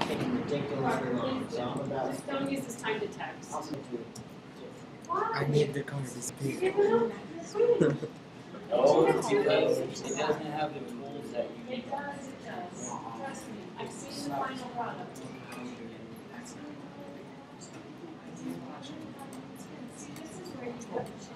taking ridiculously long, so I'm about. Just don't use this time to text. I'll send you. I need the car to disappear. Oh, it's because it doesn't have the tools that you need. It does. Trust me. I've seen the final product. See, this is where you